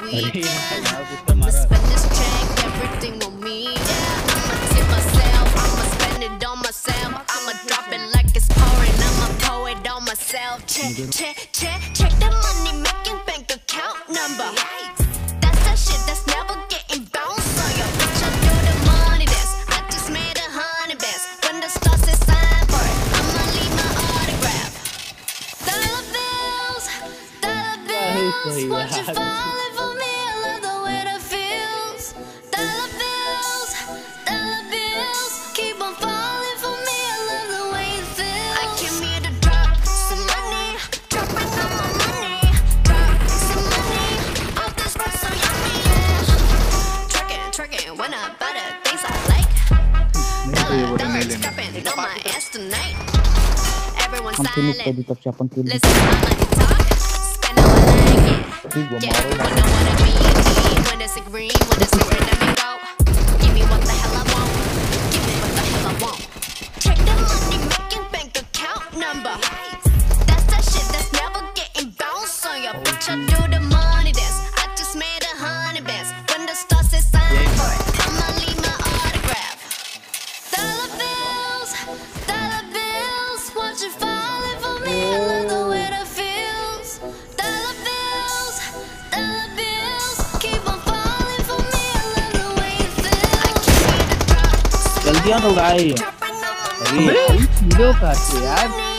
week. I'ma spend this check, everything on me. Yeah, I'ma tip myself, I'ma spend it on myself. I'ma drop it like it's pouring, I'ma pour it on myself. Check the money making bank account number. That's that shit that's never getting bounced on your bitch. I do the money dance, I just made 100 bands. When the stars say sign for it, I'ma leave my autograph. Dollar bills, watch it falling for me. I love the way that feels. Dollar bills, keep on falling for me. I love the way it feels. I came here to drop some money, dropping all my money. Drop some money, all this rap so yummy. Tricking when I buy the things I like. Dollars dropping on my ass tonight. Everyone silent. Listen to my money talk. Spend all I like it. Yeah, when I wanna be a team, when it's a green, when it's a red, let me go. Give me what the hell I want. Give me what the hell I want. Check the money making bank account number. That's that shit that's never getting bounced on your bitch. I do the money dance. I just made 100 bands. When the stars say sign for it, I'ma leave my autograph. Dollar bills, watch it falling for me. I love the way that feels. Dollar bills, keep on falling for me. I love the way it feels. I came here to drop some जल्दी आ तो गाय dropping on my अरे video काट यार